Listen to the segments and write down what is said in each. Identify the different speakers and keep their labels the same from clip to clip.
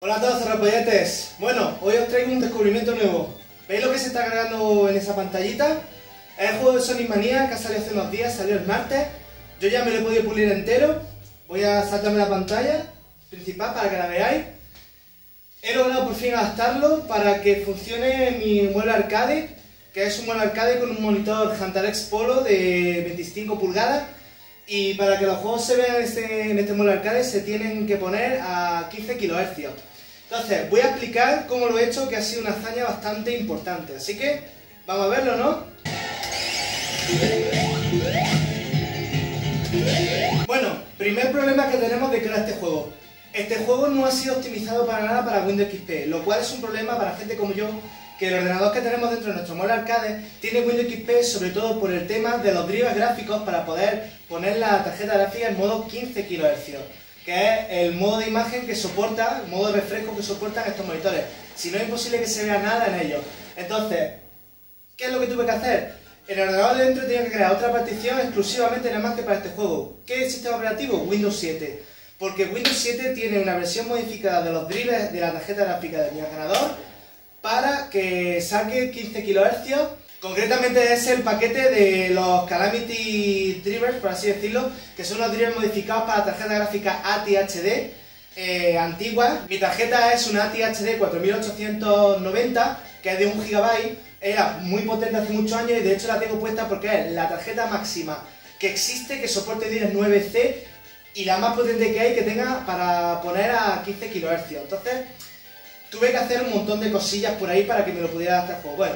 Speaker 1: Hola a todos cerrapolletes. Bueno, hoy os traigo un descubrimiento nuevo. ¿Veis lo que se está cargando en esa pantallita? Es el juego de Sonic Mania que ha salido hace unos días, salió el martes. Yo ya me lo he podido pulir entero. Voy a saltarme la pantalla principal para que la veáis. He logrado por fin adaptarlo para que funcione mi mueble arcade, que es un mueble arcade con un monitor Hunter-X Polo de 25 pulgadas. Y para que los juegos se vean en este mueble arcade se tienen que poner a 15 kHz. Entonces, voy a explicar cómo lo he hecho, que ha sido una hazaña bastante importante. Así que, vamos a verlo, ¿no? Bueno, primer problema que tenemos de crear este juego. Este juego no ha sido optimizado para nada para Windows XP, lo cual es un problema para gente como yo, que el ordenador que tenemos dentro de nuestro mueble arcade tiene Windows XP sobre todo por el tema de los drivers gráficos para poder poner la tarjeta gráfica en modo 15 kHz, que es el modo de imagen que soporta, el modo de refresco que soportan estos monitores. Si no, es imposible que se vea nada en ellos. Entonces, ¿qué es lo que tuve que hacer? En el ordenador de dentro tenía que crear otra partición exclusivamente nada más que para este juego. ¿Qué sistema operativo? Windows 7. Porque Windows 7 tiene una versión modificada de los drivers de la tarjeta gráfica de mi ordenador para que saque 15 kHz. Concretamente es el paquete de los Calamity Drivers, por así decirlo, que son los drivers modificados para tarjeta gráfica ATI HD antigua. Mi tarjeta es una ATI HD 4890, que es de 1 GB. Era muy potente hace muchos años y de hecho la tengo puesta porque es la tarjeta máxima que existe, que soporte drivers 9C y la más potente que hay que tenga para poner a 15 kHz. Entonces, tuve que hacer un montón de cosillas por ahí para que me lo pudiera adaptar al juego. Bueno.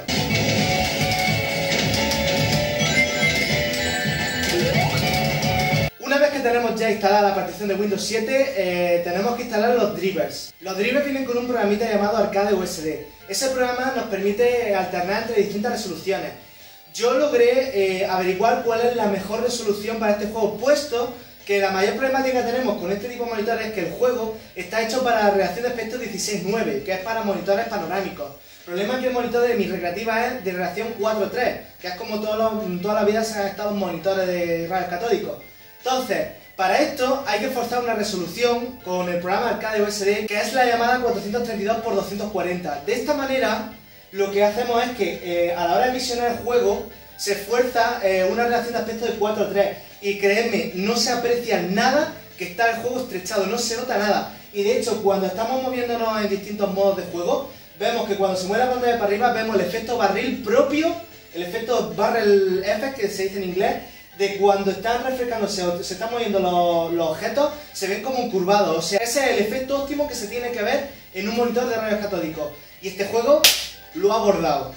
Speaker 1: Una vez que tenemos ya instalada la partición de Windows 7, tenemos que instalar los drivers. Los drivers vienen con un programita llamado Arcade USD. Ese programa nos permite alternar entre distintas resoluciones. Yo logré averiguar cuál es la mejor resolución para este juego, puesto que la mayor problemática que tenemos con este tipo de monitores es que el juego está hecho para reacción de aspecto 16:9, que es para monitores panorámicos. El problema es que el monitor de mi recreativa es de reacción 4:3, que es como toda la vida se han estado en monitores de rayos catódicos. Entonces, para esto hay que forzar una resolución con el programa Arcade USD, que es la llamada 432x240. De esta manera, lo que hacemos es que a la hora de visionar el juego, se esfuerza una reacción de aspecto de 4:3 y creedme, no se aprecia nada que está el juego estrechado, no se nota nada. Y de hecho, cuando estamos moviéndonos en distintos modos de juego, vemos que cuando se mueve la pantalla para arriba, vemos el efecto barril propio, el efecto barrel effect, que se dice en inglés, de cuando están refrescándose o se están moviendo los objetos, se ven como curvados. O sea, ese es el efecto óptimo que se tiene que ver en un monitor de rayos catódicos. Y este juego lo ha abordado.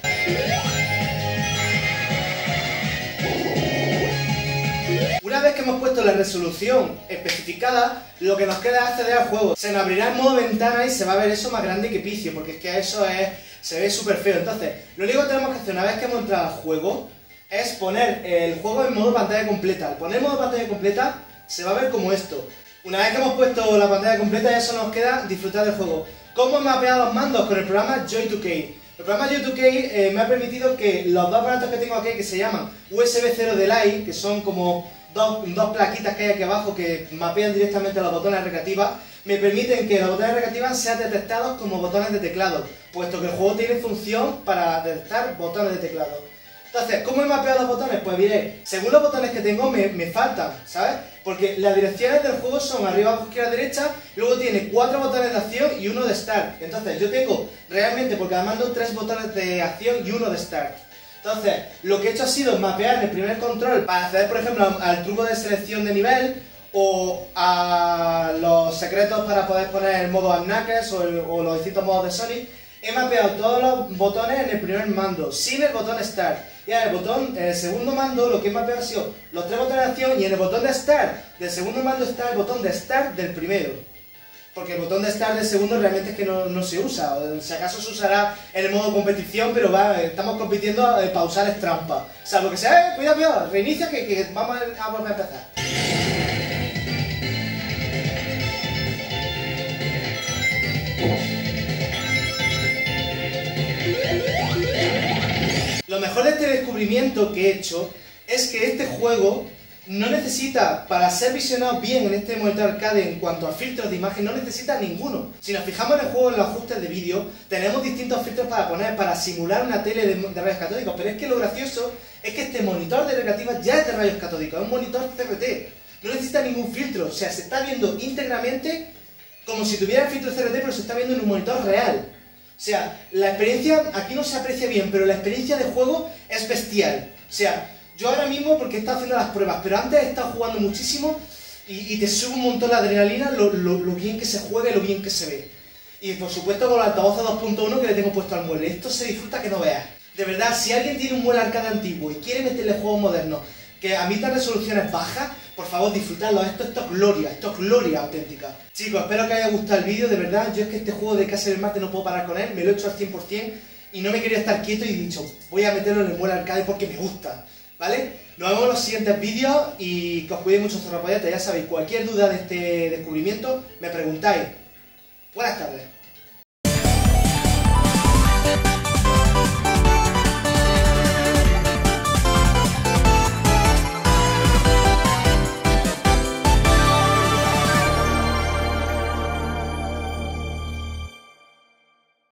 Speaker 1: Una vez que hemos puesto la resolución especificada, lo que nos queda es acceder al juego. Se nos abrirá el modo ventana y se va a ver eso más grande que picio, porque es que eso se ve súper feo. Entonces, lo único que tenemos que hacer una vez que hemos entrado al juego es poner el juego en modo pantalla completa. Al poner modo pantalla completa se va a ver como esto. Una vez que hemos puesto la pantalla completa, ya solo nos queda disfrutar del juego. ¿Cómo he mapeado los mandos? Con el programa Joy2K. El programa Joy2K me ha permitido que los dos aparatos que tengo aquí, que se llaman USB 0 de Light, que son como dos plaquitas que hay aquí abajo que mapean directamente los botones recreativas, me permiten que los botones recreativas sean detectados como botones de teclado, puesto que el juego tiene función para detectar botones de teclado. Entonces, ¿cómo he mapeado los botones? Pues miré, según los botones que tengo me faltan, ¿sabes? Porque las direcciones del juego son arriba, abajo, izquierda, derecha, luego tiene 4 botones de acción y 1 de start. Entonces, yo tengo realmente, porque además mando 3 botones de acción y 1 de start. Entonces, lo que he hecho ha sido mapear el primer control para acceder, por ejemplo, al truco de selección de nivel o a los secretos para poder poner el modo Knuckles o los distintos modos de Sonic. He mapeado todos los botones en el primer mando, sin el botón Start. Y en el segundo mando lo que he mapeado ha sido los 3 botones de acción y en el botón de Start del segundo mando está el botón de Start del primero. Porque el botón de Start del segundo realmente es que no se usa. O si acaso se usará en el modo competición, pero estamos compitiendo, pausar es trampa. O sea, lo que sea, cuidado, reinicia que vamos a volver a empezar. Lo mejor de este descubrimiento que he hecho es que este juego no necesita, para ser visionado bien en este monitor arcade en cuanto a filtros de imagen, no necesita ninguno. Si nos fijamos en el juego, en los ajustes de vídeo, tenemos distintos filtros para poner, para simular una tele de rayos catódicos, pero es que lo gracioso es que este monitor de recreativa ya es de rayos catódicos, es un monitor CRT, no necesita ningún filtro, o sea, se está viendo íntegramente como si tuviera el filtro CRT, pero se está viendo en un monitor real. O sea, la experiencia, aquí no se aprecia bien, pero la experiencia de juego es bestial. O sea, yo ahora mismo, porque he estado haciendo las pruebas, pero antes he estado jugando muchísimo y te sube un montón la adrenalina, lo bien que se juega y lo bien que se ve. Y por supuesto con el altavoz 2.1 que le tengo puesto al mueble. Esto se disfruta que no veas. De verdad, si alguien tiene un mueble arcade antiguo y quiere meterle juegos modernos que emitan resoluciones bajas, por favor disfrutadlo. Esto es gloria auténtica. Chicos, espero que os haya gustado el vídeo, de verdad. Yo es que este juego de Castle del Marte no puedo parar con él, me lo he hecho al 100% y no me quería estar quieto y he dicho, voy a meterlo en el mueble arcade porque me gusta. ¿Vale? Nos vemos en los siguientes vídeos y que os cuidéis mucho, zorropollatas. Ya sabéis, cualquier duda de este descubrimiento me preguntáis. Buenas tardes.